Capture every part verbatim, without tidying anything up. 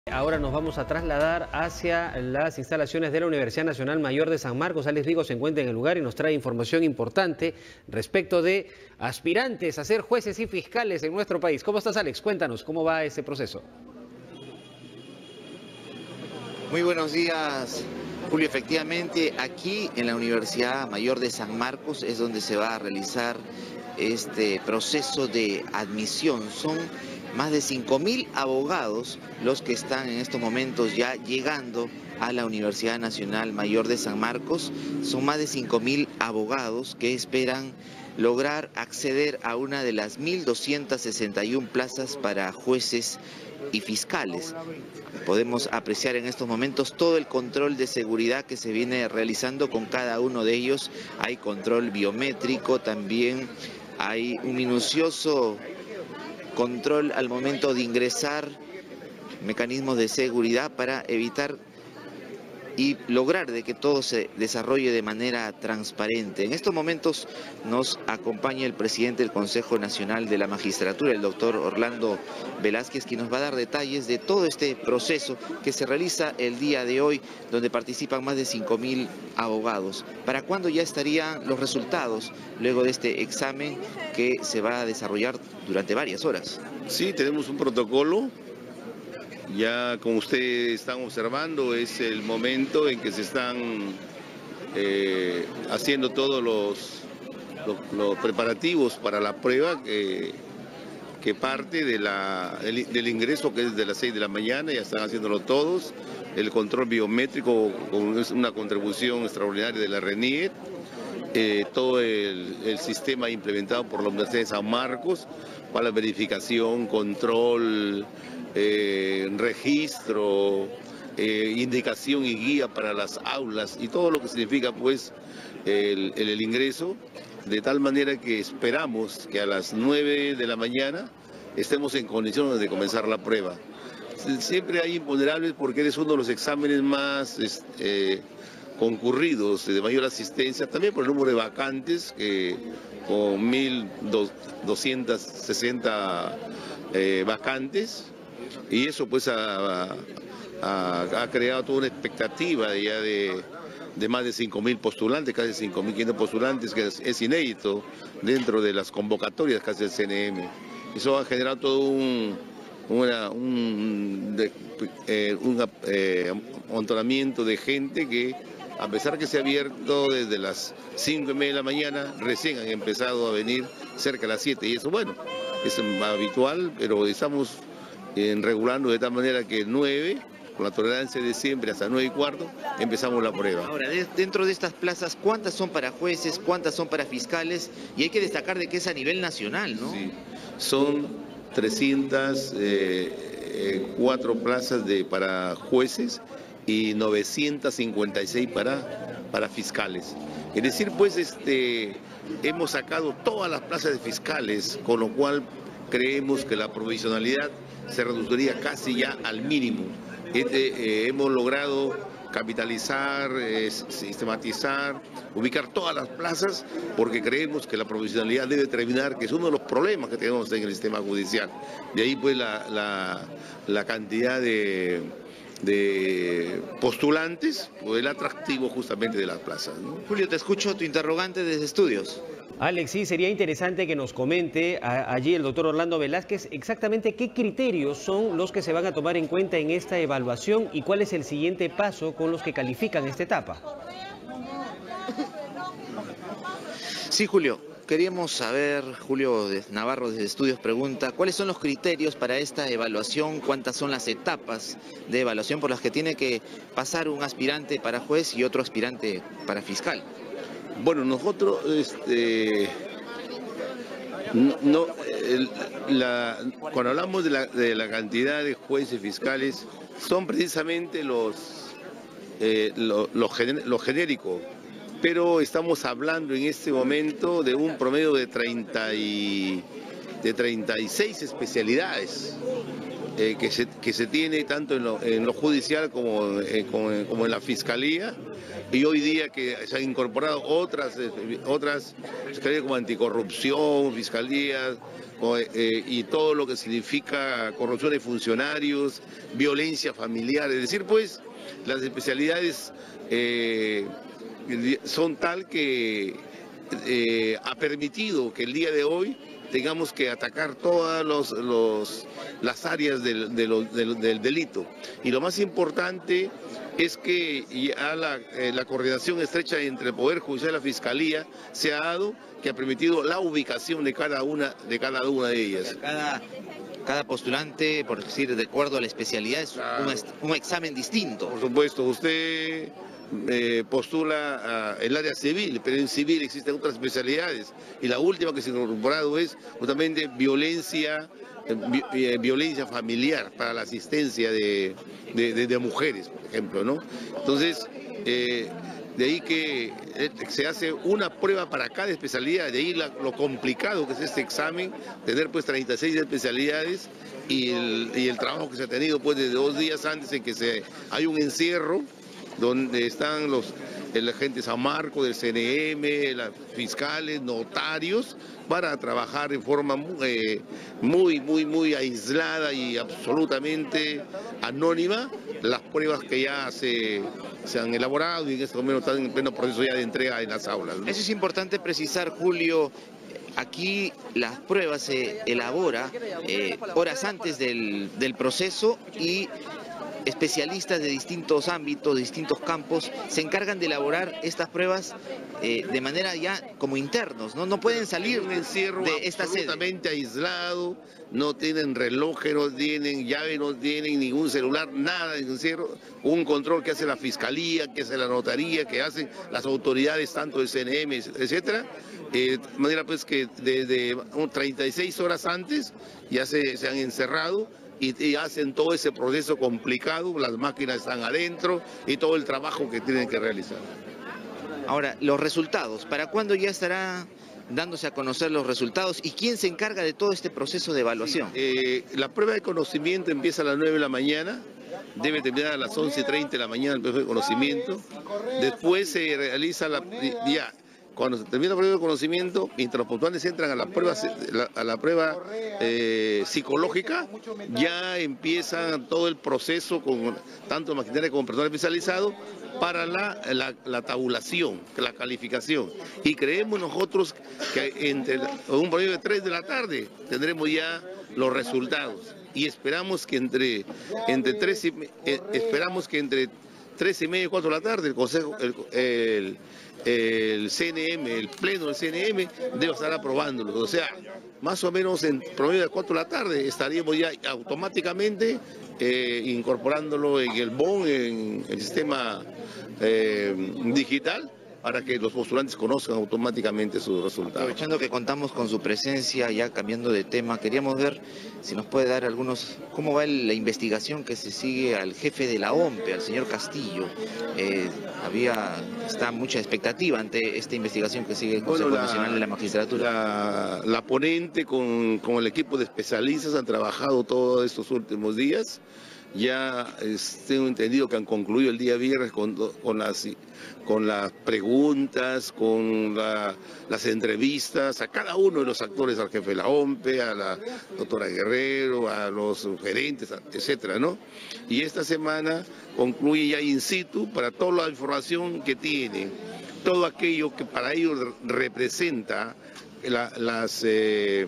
Ahora nos vamos a trasladar hacia las instalaciones de la Universidad Nacional Mayor de San Marcos. Alex Vigo se encuentra en el lugar y nos trae información importante respecto de aspirantes a ser jueces y fiscales en nuestro país. ¿Cómo estás, Alex? Cuéntanos, ¿cómo va ese proceso? Muy buenos días, Julio. Efectivamente, aquí en la Universidad Mayor de San Marcos es donde se va a realizar este proceso de admisión. Son más de cinco mil abogados los que están en estos momentos ya llegando a la Universidad Nacional Mayor de San Marcos. Son más de cinco mil abogados que esperan lograr acceder a una de las mil doscientas sesenta y una plazas para jueces y fiscales. Podemos apreciar en estos momentos todo el control de seguridad que se viene realizando con cada uno de ellos. Hay control biométrico, también hay un minucioso control al momento de ingresar, mecanismos de seguridad para evitar y lograr de que todo se desarrolle de manera transparente. En estos momentos nos acompaña el presidente del Consejo Nacional de la Magistratura, el doctor Orlando Velázquez, quien nos va a dar detalles de todo este proceso que se realiza el día de hoy, donde participan más de cinco mil abogados. ¿Para cuándo ya estarían los resultados luego de este examen que se va a desarrollar durante varias horas? Sí, tenemos un protocolo. Ya como ustedes están observando, es el momento en que se están eh, haciendo todos los, los, los preparativos para la prueba que, que parte de la, del, del ingreso, que es de las seis de la mañana. Ya están haciéndolo todos. El control biométrico con una contribución extraordinaria de la RENIET. Eh, todo el, el sistema implementado por la Universidad de San Marcos para la verificación, control, eh, registro, eh, indicación y guía para las aulas y todo lo que significa pues el, el, el ingreso, de tal manera que esperamos que a las nueve de la mañana estemos en condiciones de comenzar la prueba. Siempre hay imponderables porque es uno de los exámenes más eh, concurridos, de mayor asistencia, también por el número de vacantes, que con mil doscientas sesenta eh, vacantes, y eso pues ha, ha, ha creado toda una expectativa ya de, de más de cinco mil postulantes, casi cinco mil quinientos postulantes, que es, es inédito dentro de las convocatorias casi del C N M. Eso ha generado todo un Una, un, de, eh, un eh, amontonamiento de gente que, a pesar que se ha abierto desde las cinco y media de la mañana, recién han empezado a venir cerca de las siete, y eso, bueno, es habitual, pero estamos eh, regulando de tal manera que nueve, con la tolerancia de siempre, hasta nueve y cuarto, empezamos la prueba. Ahora, de, dentro de estas plazas, ¿cuántas son para jueces, cuántas son para fiscales? Y hay que destacar de que es a nivel nacional, ¿no? Sí, son trescientas cuatro plazas de, para jueces y novecientas cincuenta y seis para, para fiscales. Es decir, pues este, hemos sacado todas las plazas de fiscales, con lo cual creemos que la provisionalidad se reduciría casi ya al mínimo. Este, eh, hemos logrado capitalizar, eh, sistematizar, ubicar todas las plazas, porque creemos que la provisionalidad debe terminar, que es uno de los problemas que tenemos en el sistema judicial. De ahí pues la, la, la cantidad de, de postulantes, pues el atractivo justamente de las plazas, ¿no? Julio, te escucho tu interrogante desde estudios. Alex, sí, sería interesante que nos comente a, allí el doctor Orlando Velázquez exactamente qué criterios son los que se van a tomar en cuenta en esta evaluación y cuál es el siguiente paso con los que califican esta etapa. Sí, Julio, queríamos saber, Julio Navarro desde Estudios pregunta, ¿cuáles son los criterios para esta evaluación? ¿Cuántas son las etapas de evaluación por las que tiene que pasar un aspirante para juez y otro aspirante para fiscal? Bueno, nosotros, este, no, no el, la, cuando hablamos de la, de la cantidad de jueces fiscales, son precisamente los, eh, lo, lo, gener, lo genérico, pero estamos hablando en este momento de un promedio de, treinta y, de treinta y seis especialidades. eh, que, se, que se tiene tanto en lo, en lo judicial como, eh, como, como en la fiscalía, y hoy día que se han incorporado otras, eh, otras fiscalías como anticorrupción, fiscalías, eh, y todo lo que significa corrupción de funcionarios, violencia familiar, es decir, pues las especialidades eh, son tal que eh, ha permitido que el día de hoy tengamos que atacar todas los, los, las áreas del, de lo, del, del delito. Y lo más importante es que ya la, eh, la coordinación estrecha entre el Poder Judicial y la Fiscalía se ha dado, que ha permitido la ubicación de cada una de, cada una de ellas. Cada, cada postulante, por decir, de acuerdo a la especialidad, es Claro. un, un examen distinto. Por supuesto, usted eh, postula uh, el área civil, pero en civil existen otras especialidades. Y la última que se ha incorporado es justamente violencia, eh, vi, eh, violencia familiar para la asistencia de, de, de, de mujeres, por ejemplo, ¿no? Entonces, eh, de ahí que se hace una prueba para cada especialidad, de ahí la, lo complicado que es este examen, tener pues treinta y seis especialidades y el, y el trabajo que se ha tenido pues desde dos días antes en que se, hay un encierro donde están los el agente San Marcos del C N M, las fiscales, notarios, para trabajar en forma eh, muy, muy, muy aislada y absolutamente anónima las pruebas que ya se, se han elaborado y en este momento están en pleno proceso ya de entrega en las aulas, ¿no? Eso es importante precisar, Julio. Aquí las pruebas se elabora eh, horas antes del, del proceso y especialistas de distintos ámbitos, de distintos campos, se encargan de elaborar estas pruebas eh, de manera ya como internos, ¿no? No pueden salir un encierro de esta sede. Absolutamente aislado, no tienen reloj, no tienen llave, no tienen ningún celular, nada de encierro, un control que hace la fiscalía, que hace la notaría, que hacen las autoridades, tanto del C N M, etcétera, eh, de manera pues que desde treinta y seis horas antes ya se, se han encerrado. Y, y hacen todo ese proceso complicado, las máquinas están adentro y todo el trabajo que tienen que realizar. Ahora, los resultados, ¿para cuándo ya estará dándose a conocer los resultados y quién se encarga de todo este proceso de evaluación? Sí, eh, la prueba de conocimiento empieza a las nueve de la mañana, debe terminar a las once y treinta de la mañana el prueba de conocimiento, después se realiza la... ya. Cuando se termina la prueba de conocimiento, mientras los postulantes entran a la prueba, a la prueba eh, psicológica, ya empieza todo el proceso con tanto maquinaria como personal especializado para la, la, la tabulación, la calificación. Y creemos nosotros que entre un promedio de tres de la tarde tendremos ya los resultados. Y esperamos que entre, entre tres y, eh, esperamos que entre tres y media y cuatro de la tarde el Consejo, el, el el C N M, el pleno del C N M debe estar aprobándolo. O sea, más o menos en promedio de cuatro de la tarde estaríamos ya automáticamente eh, incorporándolo en el B O N, en el sistema eh, digital, para que los postulantes conozcan automáticamente sus resultados. Aprovechando que contamos con su presencia, ya cambiando de tema, queríamos ver si nos puede dar algunos, cómo va la investigación que se sigue al jefe de la O M P E, al señor Castillo. Eh, había, está mucha expectativa ante esta investigación que sigue el Consejo Bueno, la, Nacional de la Magistratura. La, la ponente con, con el equipo de especialistas han trabajado todos estos últimos días. Ya es, tengo entendido que han concluido el día viernes con, con, las, con las preguntas, con la, las entrevistas a cada uno de los actores, al jefe de la O M P E, a la doctora Guerrero, a los gerentes, etcétera, ¿no? Y esta semana concluye ya in situ para toda la información que tienen, todo aquello que para ellos representa la, las... Eh,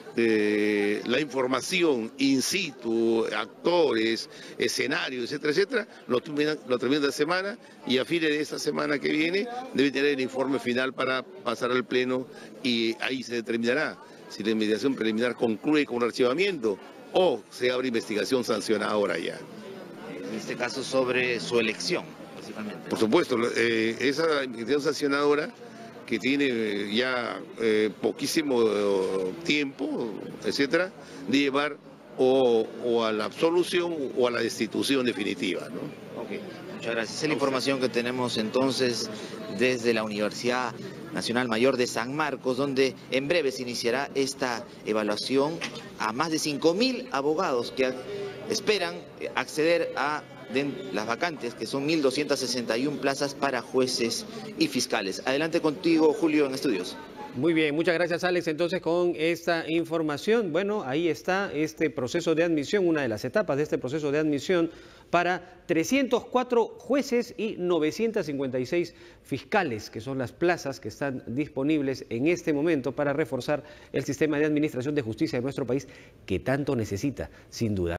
Eh, la información in situ, actores, escenarios, etcétera, etcétera, lo terminan, lo terminan de semana y a fines de esta semana que viene debe tener el informe final para pasar al pleno y ahí se determinará si la investigación preliminar concluye con un archivamiento o se abre investigación sancionadora ya. En este caso sobre su elección, principalmente. Por supuesto, eh, esa investigación sancionadora que tiene ya eh, poquísimo tiempo, etcétera, de llevar o, o a la absolución o a la destitución definitiva, ¿no? Okay. Muchas gracias. Es la información que tenemos entonces desde la Universidad Nacional Mayor de San Marcos, donde en breve se iniciará esta evaluación a más de cinco mil abogados que esperan acceder a de las vacantes, que son mil doscientas sesenta y una plazas para jueces y fiscales. Adelante contigo, Julio, en estudios. Muy bien, muchas gracias, Alex. Entonces, con esta información, bueno, ahí está este proceso de admisión, una de las etapas de este proceso de admisión para trescientos cuatro jueces y novecientos cincuenta y seis fiscales, que son las plazas que están disponibles en este momento para reforzar el sistema de administración de justicia de nuestro país, que tanto necesita, sin duda.